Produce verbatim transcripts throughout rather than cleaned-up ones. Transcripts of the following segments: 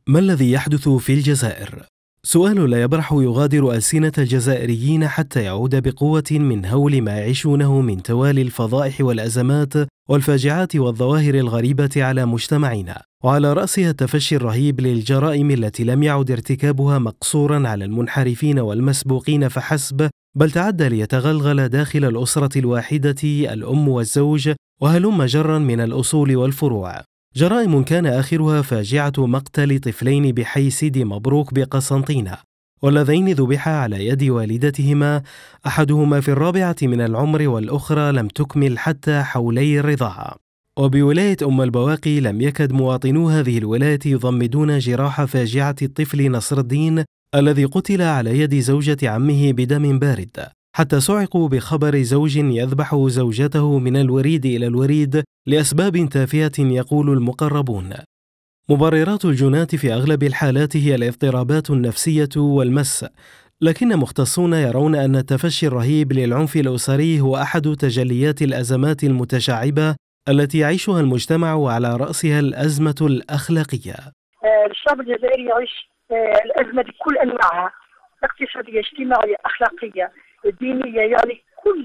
ما الذي يحدث في الجزائر؟ سؤال لا يبرح يغادر ألسنة الجزائريين حتى يعود بقوة من هول ما يعيشونه من توالي الفضائح والأزمات والفاجعات والظواهر الغريبة على مجتمعنا، وعلى رأسها التفشي الرهيب للجرائم التي لم يعد ارتكابها مقصورا على المنحرفين والمسبوقين فحسب، بل تعدى ليتغلغل داخل الأسرة الواحدة الأم والزوج وهلم جرا من الأصول والفروع. جرائم كان آخرها فاجعة مقتل طفلين بحي سيدي مبروك بقسنطينة، واللذين ذبحا على يد والدتهما، أحدهما في الرابعة من العمر والأخرى لم تكمل حتى حولي الرضاعة. وبولاية أم البواقي لم يكد مواطنو هذه الولاية يضمدون جراح فاجعة الطفل نصر الدين الذي قتل على يد زوجة عمه بدم بارد، حتى صعقوا بخبر زوج يذبح زوجته من الوريد إلى الوريد لأسباب تافهة يقول المقربون. مبررات الجنات في أغلب الحالات هي الاضطرابات النفسية والمس، لكن مختصون يرون أن التفشي الرهيب للعنف الأسري هو أحد تجليات الأزمات المتشعبة التي يعيشها المجتمع، وعلى رأسها الأزمة الأخلاقية. الشعب الجزائري يعيش الأزمة بكل أنواعها، اقتصادية، اجتماعية، أخلاقية، دينية، يعني كل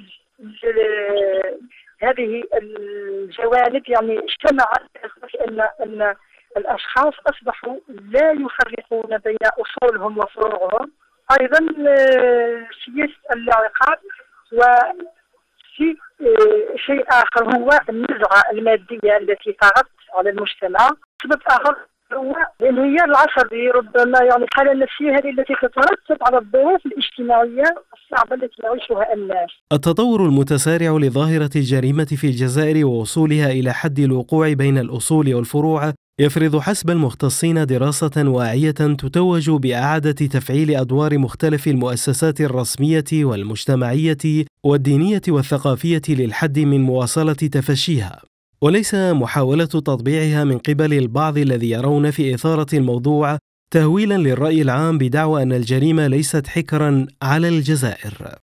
هذه الجوانب يعني اجتمعت أن أن الأشخاص أصبحوا لا يفرقون بين أصولهم وفروعهم. أيضا سياسة اللاعقات، وشيء شيء آخر هو النزعة المادية التي طغت على المجتمع. سبب آخر هو الانهيار العصبي، ربما يعني الحالة النفسية هذه التي تترتب على الظروف الاجتماعية الصعبة التي يعيشها الناس. التطور المتسارع لظاهرة الجريمة في الجزائر ووصولها إلى حد الوقوع بين الأصول والفروع يفرض حسب المختصين دراسة واعية تتوج بإعادة تفعيل أدوار مختلف المؤسسات الرسمية والمجتمعية والدينية والثقافية للحد من مواصلة تفشيها، وليس محاولة تطبيعها من قبل البعض الذي يرون في إثارة الموضوع تهويلا للرأي العام بدعوى أن الجريمة ليست حكرا على الجزائر.